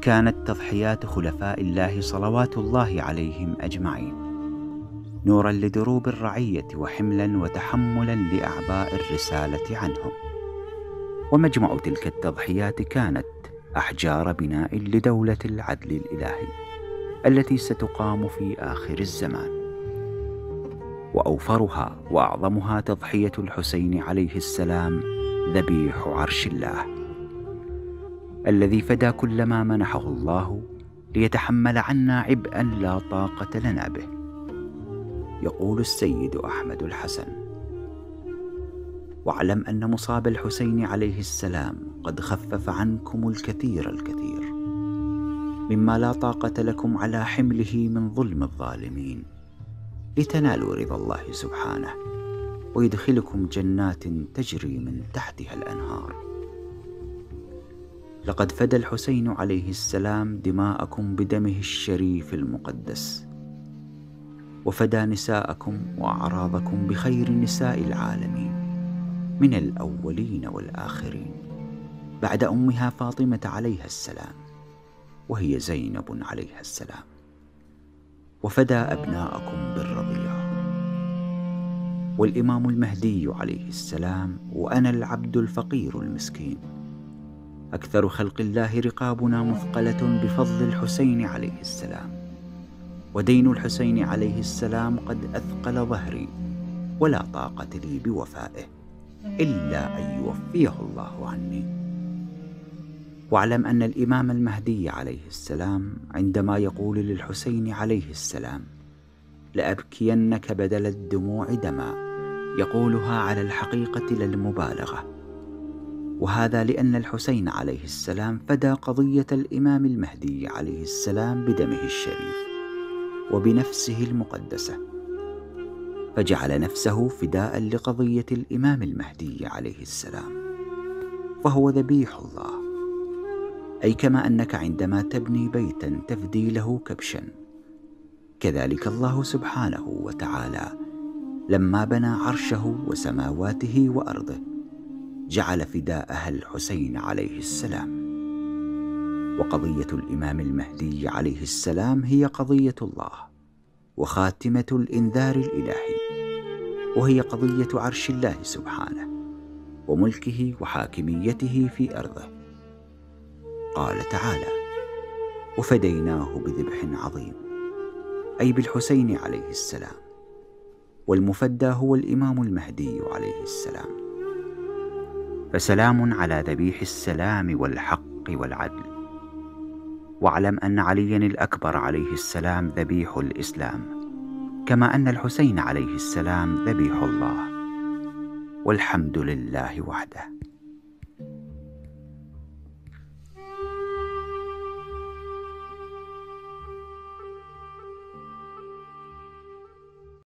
كانت تضحيات خلفاء الله صلوات الله عليهم أجمعين نورا لدروب الرعية وحملا وتحملا لأعباء الرسالة عنهم. ومجمع تلك التضحيات كانت أحجار بناء لدولة العدل الإلهي التي ستقام في آخر الزمان، وأوفرها وأعظمها تضحية الحسين عليه السلام ذبيح عرش الله، الذي فدى كل ما منحه الله ليتحمل عنا عبئا لا طاقة لنا به. يقول السيد أحمد الحسن: واعلم أن مصاب الحسين عليه السلام قد خفف عنكم الكثير مما لا طاقة لكم على حمله من ظلم الظالمين، لتنالوا رضا الله سبحانه ويدخلكم جنات تجري من تحتها الأنهار. لقد فدى الحسين عليه السلام دماءكم بدمه الشريف المقدس، وفدى نساءكم وأعراضكم بخير نساء العالمين من الأولين والآخرين بعد أمها فاطمة عليها السلام، وهي زينب عليها السلام، وفدى أبناءكم بالرضيع. والإمام المهدي عليه السلام وأنا العبد الفقير المسكين، أكثر خلق الله رقابنا مثقلة بفضل الحسين عليه السلام، ودين الحسين عليه السلام قد أثقل ظهري، ولا طاقة لي بوفائه إلا أن يوفيه الله عني. واعلم أن الإمام المهدي عليه السلام عندما يقول للحسين عليه السلام: لأبكينك بدل الدموع دما، يقولها على الحقيقة للمبالغة، وهذا لأن الحسين عليه السلام فدى قضية الإمام المهدي عليه السلام بدمه الشريف وبنفسه المقدسة، فجعل نفسه فداء لقضية الإمام المهدي عليه السلام، فهو ذبيح الله. أي كما أنك عندما تبني بيتا تفدي له كبشا، كذلك الله سبحانه وتعالى لما بنى عرشه وسماواته وأرضه جعل فداءها الحسين عليه السلام. وقضية الإمام المهدي عليه السلام هي قضية الله وخاتمة الإنذار الإلهي، وهي قضية عرش الله سبحانه وملكه وحاكميته في أرضه. قال تعالى: وفديناه بذبح عظيم، أي بالحسين عليه السلام، والمفدى هو الإمام المهدي عليه السلام. فسلام على ذبيح السلام والحق والعدل. واعلم أن عليا الأكبر عليه السلام ذبيح الإسلام، كما أن الحسين عليه السلام ذبيح الله، والحمد لله وحده.